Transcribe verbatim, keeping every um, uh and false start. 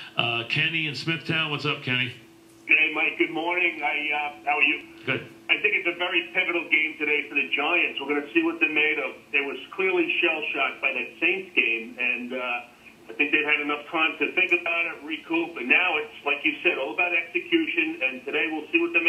Uh, Kenny in Smithtown, what's up, Kenny? Hey, Mike, good morning. I, uh, how are you? Good. I think it's a very pivotal game today for the Giants. We're going to see what they're made of. They was clearly shell-shocked by that Saints game, and uh, I think they've had enough time to think about it, recoup, and now it's, like you said, all about execution, and today we'll see what they're